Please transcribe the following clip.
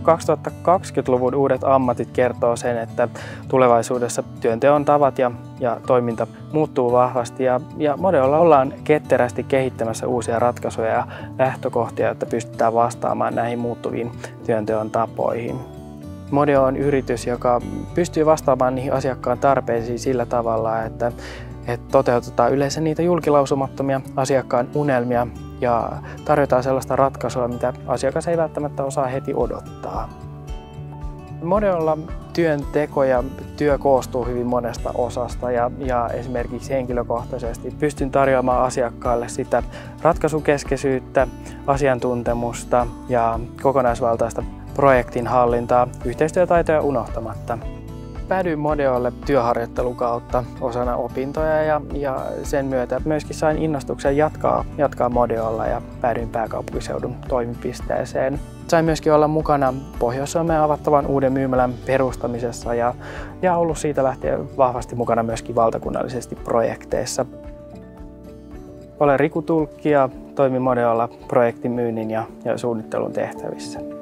2020-luvun uudet ammatit kertoo sen, että tulevaisuudessa työnteon tavat ja toiminta muuttuu vahvasti ja Modeolla ollaan ketterästi kehittämässä uusia ratkaisuja ja lähtökohtia, jotta pystytään vastaamaan näihin muuttuviin työnteon tapoihin. Modeo on yritys, joka pystyy vastaamaan niihin asiakkaan tarpeisiin sillä tavalla, että toteutetaan yleensä niitä julkilausumattomia asiakkaan unelmia ja tarjotaan sellaista ratkaisua, mitä asiakas ei välttämättä osaa heti odottaa. Modeolla työnteko ja työ koostuu hyvin monesta osasta ja esimerkiksi henkilökohtaisesti pystyn tarjoamaan asiakkaalle sitä ratkaisukeskeisyyttä, asiantuntemusta ja kokonaisvaltaista projektin hallintaa yhteistyötaitoja unohtamatta. Päädyin Modeolle työharjoittelun kautta osana opintoja ja sen myötä myöskin sain innostuksen jatkaa Modeolla ja päädyin pääkaupunkiseudun toimipisteeseen. Sain myöskin olla mukana Pohjois-Suomeen avattavan uuden myymälän perustamisessa ja ollut siitä lähtien vahvasti mukana myöskin valtakunnallisesti projekteissa. Olen Riku Tulkki ja toimin Modeolla projektimyynnin ja suunnittelun tehtävissä.